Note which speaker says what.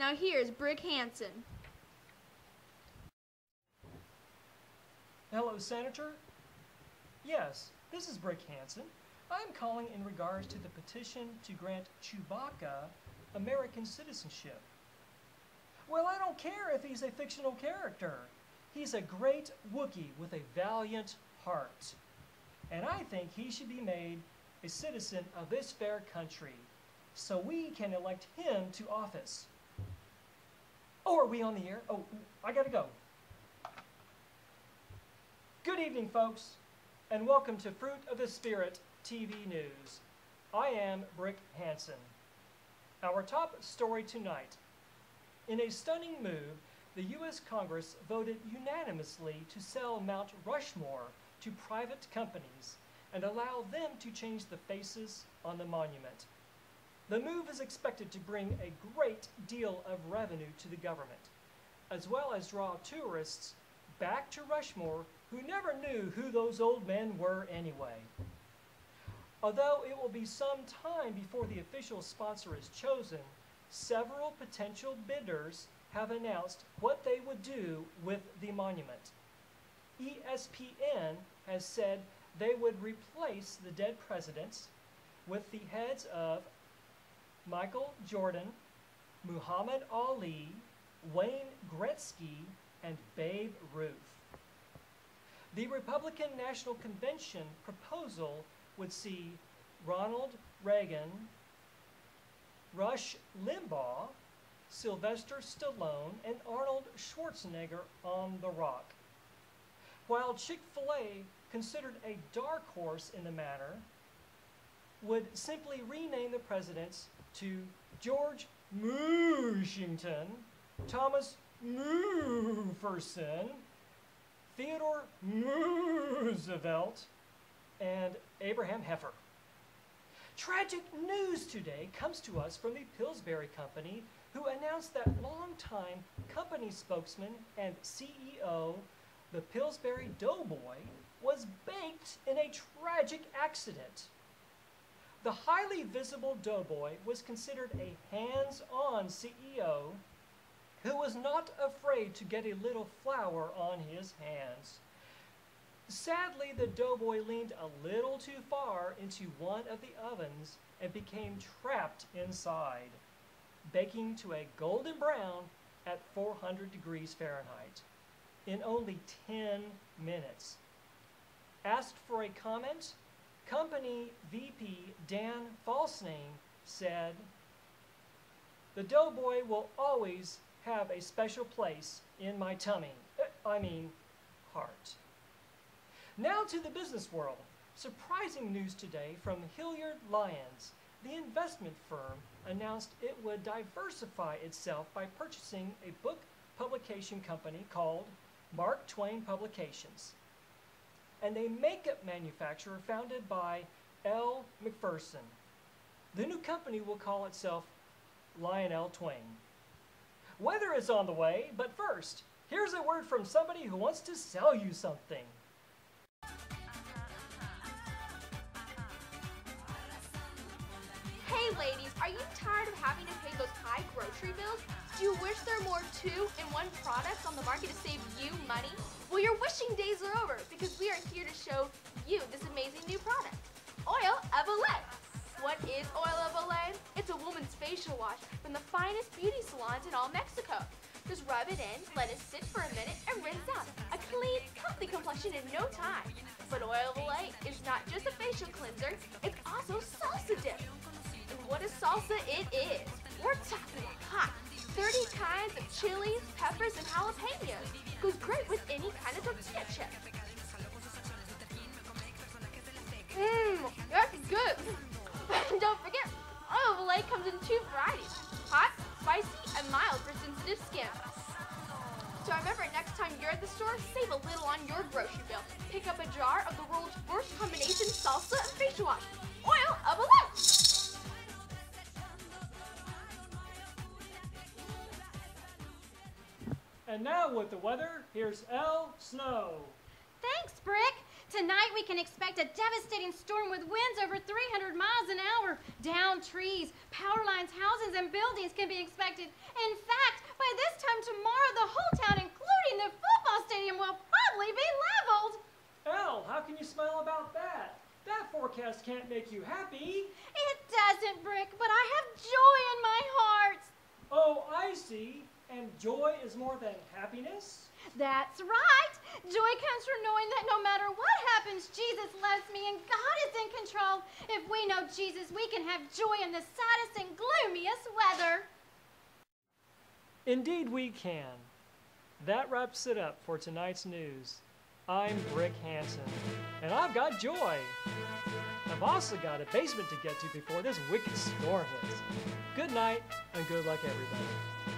Speaker 1: Now here's Brick Hansen.
Speaker 2: Hello, Senator. Yes, this is Brick Hansen. I'm calling in regards to the petition to grant Chewbacca American citizenship. Well, I don't care if he's a fictional character. He's a great Wookiee with a valiant heart. And I think he should be made a citizen of this fair country so we can elect him to office. Oh, are we on the air? Oh, I gotta go. Good evening, folks, and welcome to Fruit of the Spirit TV News. I am Brick Hansen. Our top story tonight. In a stunning move, the U.S. Congress voted unanimously to sell Mount Rushmore to private companies and allow them to change the faces on the monument. The move is expected to bring a great deal of revenue to the government, as well as draw tourists back to Rushmore who never knew who those old men were anyway. Although it will be some time before the official sponsor is chosen, several potential bidders have announced what they would do with the monument. ESPN has said they would replace the dead presidents with the heads of Michael Jordan, Muhammad Ali, Wayne Gretzky, and Babe Ruth. The Republican National Convention proposal would see Ronald Reagan, Rush Limbaugh, Sylvester Stallone, and Arnold Schwarzenegger on the rock. While Chick-fil-A, considered a dark horse in the matter, would simply rename the presidents to George Mooshington, Thomas Mooferson, Theodore Roosevelt, and Abraham Heifer. Tragic news today comes to us from the Pillsbury Company, who announced that longtime company spokesman and CEO, the Pillsbury Doughboy, was baked in a tragic accident. The highly visible Doughboy was considered a hands-on CEO who was not afraid to get a little flour on his hands. Sadly, the Doughboy leaned a little too far into one of the ovens and became trapped inside, baking to a golden brown at 400 degrees Fahrenheit in only 10 minutes. Asked for a comment, company VP Dan Falsname said, "The Doughboy will always have a special place in my tummy, heart." Now to the business world. Surprising news today from Hilliard Lyons. The investment firm announced it would diversify itself by purchasing a book publication company called Mark Twain Publications, and a makeup manufacturer founded by L. McPherson. The new company will call itself Lionel Twain. Weather is on the way, but first, here's a word from somebody who wants to sell you something.
Speaker 1: Hey ladies, are you tired of having to pay those high grocery bills? Do you wish there were more two-in-one products on the market to save you money? Well, your wishing days are over because we are here to show you this amazing new product, Oil of Olay. What is Oil of Olay? It's a woman's facial wash from the finest beauty salons in all Mexico. Just rub it in, let it sit for a minute, and rinse out. A clean, healthy complexion in no time. But Oil of Olay is not just a facial cleanser, it's also salsa dip. And what a salsa it is! We're talking hot. 30 kinds of chilies, peppers, and jalapenos. Goes great with any kind of tortilla chip. That's good. And don't forget, Oil of Olay comes in 2 varieties, hot, spicy, and mild for sensitive skin. So remember, next time you're at the store, save a little on your grocery bill. Pick up a jar of the world's worst combination salsa and facial wash, Oil of Olay.
Speaker 2: And now with the weather, here's Elle Snow.
Speaker 3: Thanks, Brick. Tonight we can expect a devastating storm with winds over 300 miles an hour. Downed trees, power lines, houses, and buildings can be expected. In fact, by this time tomorrow, the whole town, including the football stadium, will probably be leveled.
Speaker 2: Elle, how can you smile about that? That forecast can't make you happy.
Speaker 3: It doesn't, Brick, but I have joy in my heart.
Speaker 2: Oh, I see. And joy is more than happiness?
Speaker 3: That's right. Joy comes from knowing that no matter what happens, Jesus loves me and God is in control. If we know Jesus, we can have joy in the saddest and gloomiest weather.
Speaker 2: Indeed we can. That wraps it up for tonight's news. I'm Brick Hanson, and I've got joy. I've also got a basement to get to before this wicked storm hits. Good night, and good luck, everybody.